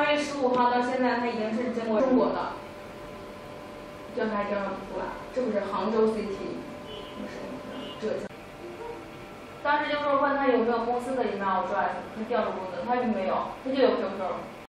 2月15号到现在，它已经是经过中国的调查调查不出来，这不是杭州 CT， 浙江。当时就说问他有没有公司的 email address，他调入过的，他说没有，他就有 QQ。